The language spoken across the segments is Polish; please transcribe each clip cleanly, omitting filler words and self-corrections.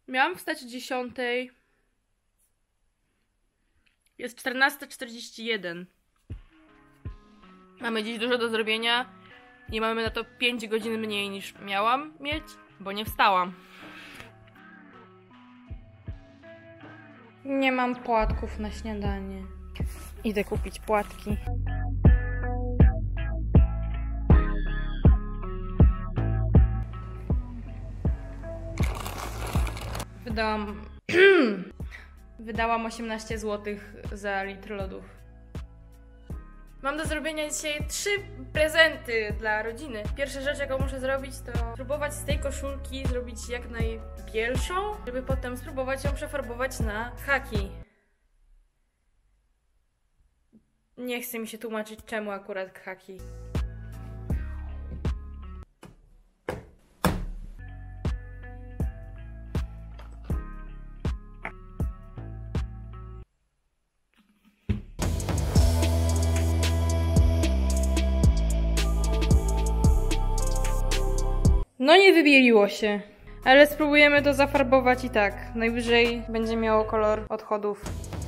Miałam wstać o 10. Jest 14:41. Mamy dziś dużo do zrobienia i mamy na to 5 godzin mniej niż miałam mieć, bo nie wstałam. Nie mam płatków na śniadanie. Idę kupić płatki. Wydałam 18 zł za litr lodów. Mam do zrobienia dzisiaj 3 prezenty dla rodziny. Pierwsza rzecz, jaką muszę zrobić, to spróbować z tej koszulki zrobić jak najbielszą, żeby potem spróbować ją przefarbować na khaki. Nie chce mi się tłumaczyć, czemu akurat khaki. No nie wybieliło się, ale spróbujemy to zafarbować i tak. Najwyżej będzie miało kolor odchodów.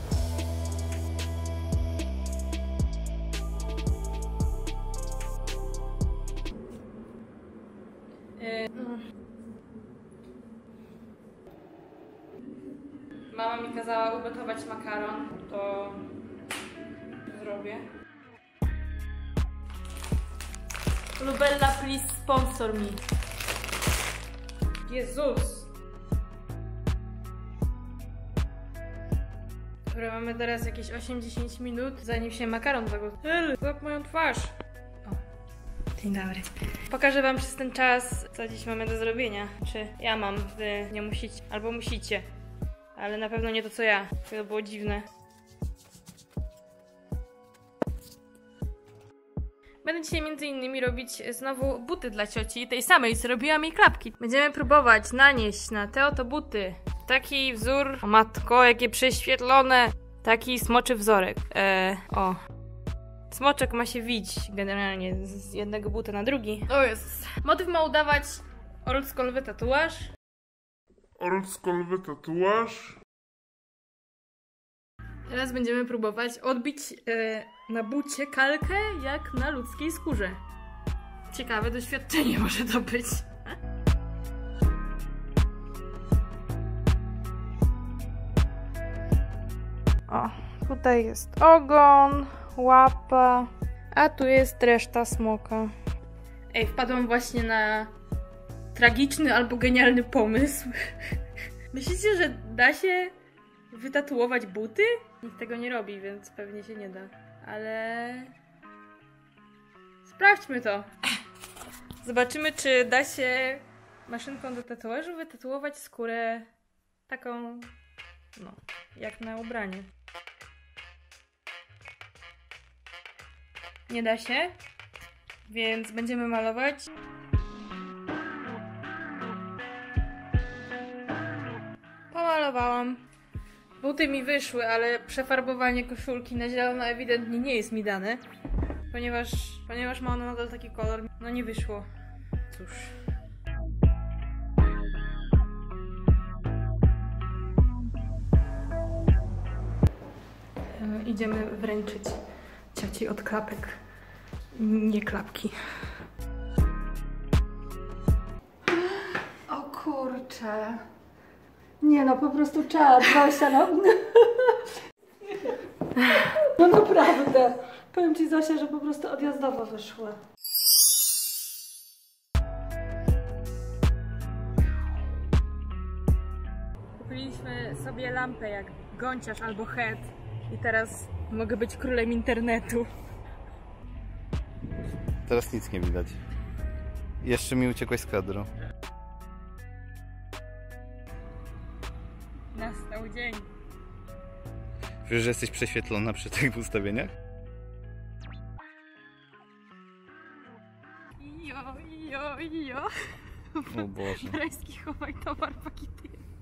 Mama mi kazała ugotować makaron, to zrobię. Lubella, please sponsor me. Jezus! Dobra, mamy teraz jakieś 8-10 minut, zanim się makaron zagotuje. Złap moją twarz! O. Dzień dobry. Pokażę wam przez ten czas, co dziś mamy do zrobienia. Czy ja mam, wy nie musicie, albo musicie. Ale na pewno nie to, co ja. To było dziwne. Będę dzisiaj m.in. robić znowu buty dla cioci, tej samej, co robiłam jej klapki. Będziemy próbować nanieść na te oto buty taki wzór. O matko, jakie prześwietlone! Taki smoczy wzorek. O. Smoczek ma się wić generalnie z jednego buta na drugi. O Jezus. Motyw ma udawać oldschoolowy tatuaż. Oldschoolowy tatuaż. Teraz będziemy próbować odbić na bucie kalkę jak na ludzkiej skórze. Ciekawe doświadczenie może to być. O, tutaj jest ogon, łapa, a tu jest reszta smoka. Ej, wpadłam właśnie na tragiczny albo genialny pomysł. Myślicie, że da się wytatuować buty? Nikt tego nie robi, więc pewnie się nie da. Ale sprawdźmy to. Zobaczymy, czy da się maszynką do tatuażu wytatuować skórę taką, no, jak na ubranie. Nie da się, więc będziemy malować. Pomalowałam. Buty mi wyszły, ale przefarbowanie koszulki na zielono ewidentnie nie jest mi dane. Ponieważ ma ona nadal taki kolor. No nie wyszło. Cóż. Idziemy wręczyć cioci od klapek. Nie klapki. O kurczę. Nie no, po prostu czad, Zosia, no. No naprawdę. Powiem ci, Zosia, że po prostu odjazdowo wyszła. Kupiliśmy sobie lampę jak Gąciarz albo Het i teraz mogę być królem internetu. Teraz nic nie widać. Jeszcze mi uciekłeś z kadru. Nastał dzień. Wiesz, że jesteś prześwietlona przy tych ustawieniach? Ijo. O Boże. Rajski, chowaj towar, pakietuję.